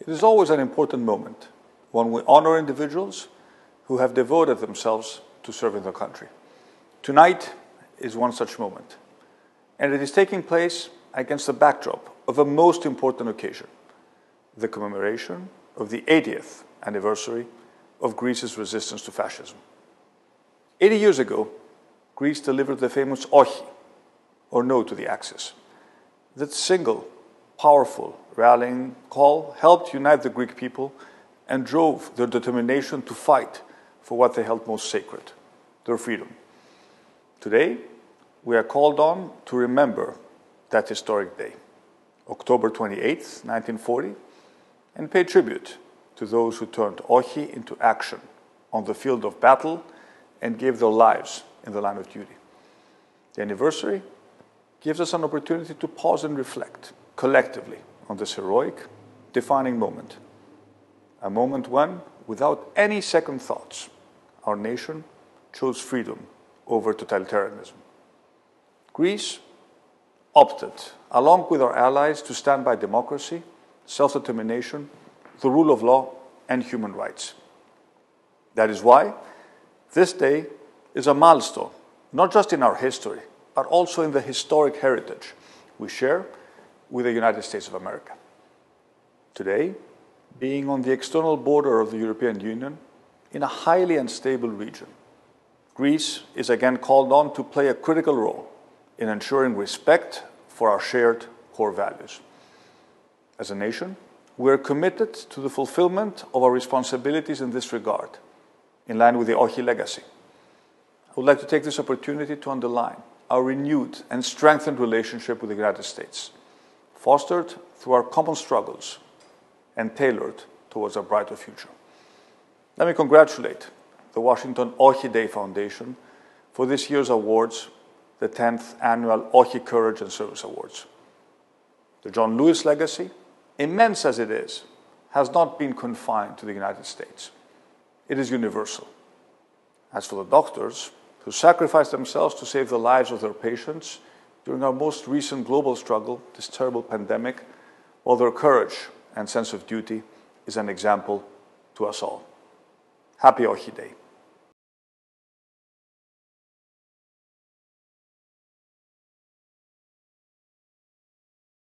It is always an important moment when we honor individuals who have devoted themselves to serving their country. Tonight is one such moment, and it is taking place against the backdrop of a most important occasion, the commemoration of the 80th anniversary of Greece's resistance to fascism. 80 years ago, Greece delivered the famous "Όχι," or "No to the Axis." That single, powerful rallying call helped unite the Greek people and drove their determination to fight for what they held most sacred, their freedom. Today, we are called on to remember that historic day, October 28th, 1940, and pay tribute to those who turned "Όχι" into action on the field of battle and gave their lives in the line of duty. The anniversary gives us an opportunity to pause and reflect collectively on this heroic, defining moment. A moment when, without any second thoughts, our nation chose freedom over totalitarianism. Greece opted, along with our allies, to stand by democracy, self-determination, the rule of law, and human rights. That is why this day is a milestone, not just in our history, but also in the historic heritage we share with the United States of America. Today, being on the external border of the European Union, in a highly unstable region, Greece is again called on to play a critical role in ensuring respect for our shared core values. As a nation, we are committed to the fulfillment of our responsibilities in this regard, in line with the "Όχι" legacy. I would like to take this opportunity to underline our renewed and strengthened relationship with the United States, fostered through our common struggles and tailored towards a brighter future. Let me congratulate the Washington "Όχι" Day Foundation for this year's awards, the 10th Annual "Όχι" Courage and Service Awards. The John Lewis legacy, immense as it is, has not been confined to the United States. It is universal. As for the doctors who sacrificed themselves to save the lives of their patients during our most recent global struggle, this terrible pandemic, well, their courage and sense of duty is an example to us all. Happy "Όχι" Day.